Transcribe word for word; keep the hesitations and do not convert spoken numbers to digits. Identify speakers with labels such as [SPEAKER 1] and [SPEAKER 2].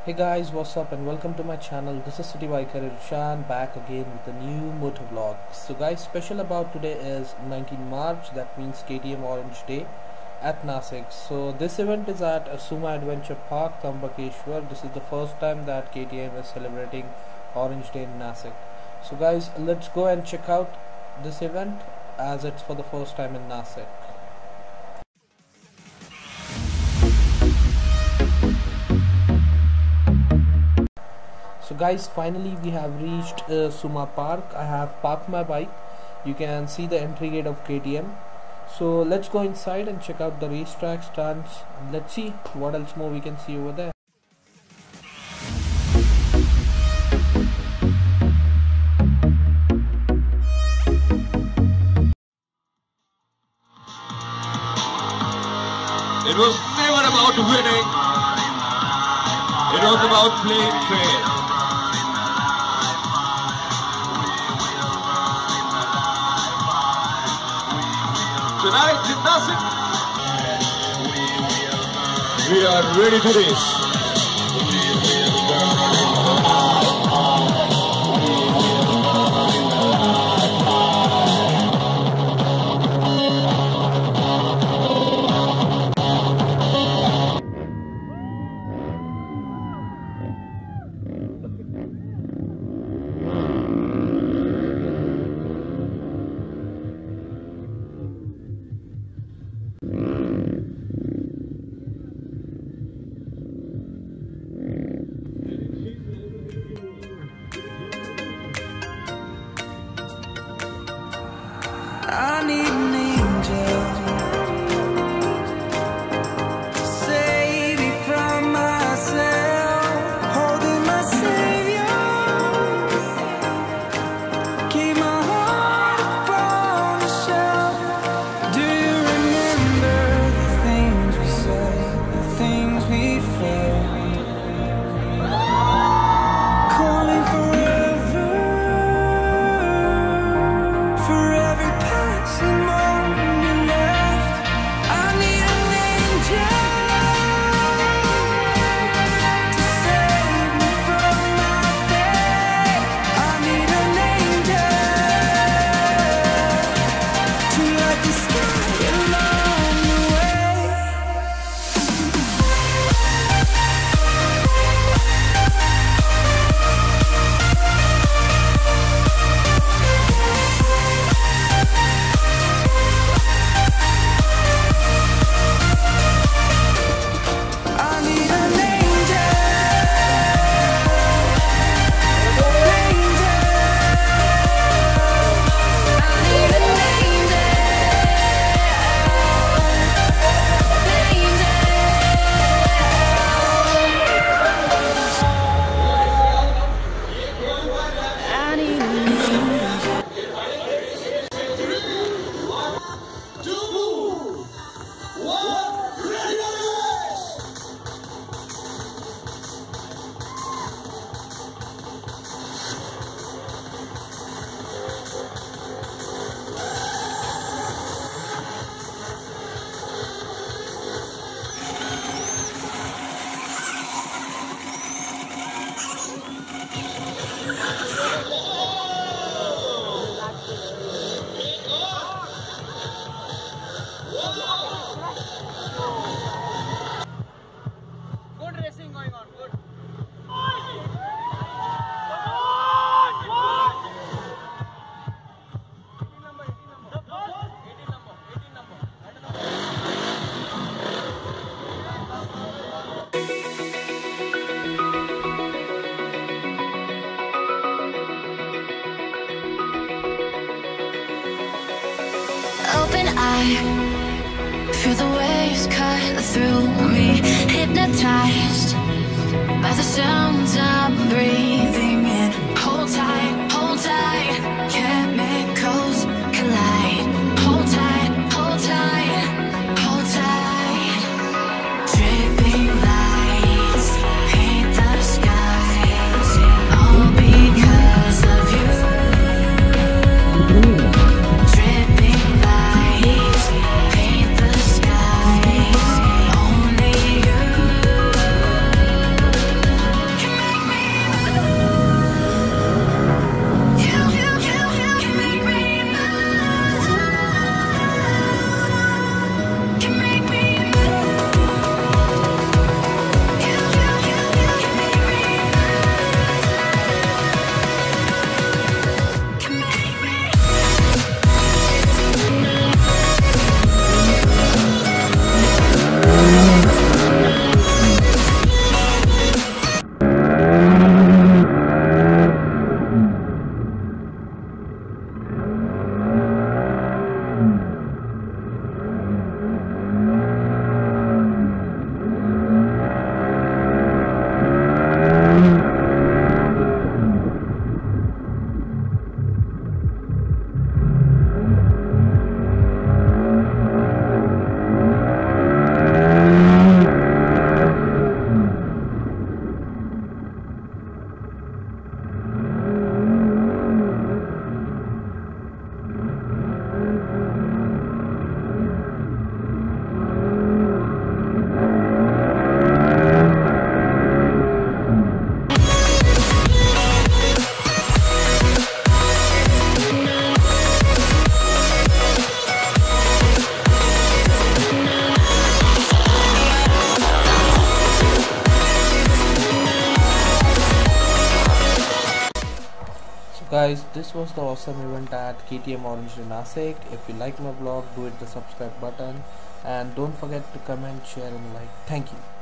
[SPEAKER 1] Hey guys, what's up and welcome to my channel. This is City Biker Irshan back again with a new motor vlog. So guys, special about today is nineteenth March, that means K T M Orange Day at Nasik. So this event is at Suma Adventure Park, Tambakeshwar. This is the first time that K T M is celebrating Orange Day in Nasik. So guys, let's go and check out this event as it's for the first time in Nasik. So guys, finally we have reached uh, Suma Park. I have parked my bike. You can see the entry gate of K T M. So let's go inside and check out the racetrack stunts. Let's see what else more we can see over there.
[SPEAKER 2] It was never about winning. It was about playing fair. Tonight in Nasik, we are ready to race.
[SPEAKER 3] I need an angel to save me from myself, holding my savior, keep my heart upon the shelf. Do you remember the things we said, the things we felt? Calling forever, forever.
[SPEAKER 4] Good racing going on, good.
[SPEAKER 5] Open eye, feel the waves cut through me, hypnotized by the sounds I'm breathing in. Hold tight, hold tight, chemicals collide. Hold tight, hold tight, hold tight. Dripping lights paint the skies, all because of you. Dripping lights paint the skies, only you.
[SPEAKER 1] guys, this was the awesome event at K T M Orange in Nasik. If you like my vlog, do hit the subscribe button and don't forget to comment, share and like. Thank you.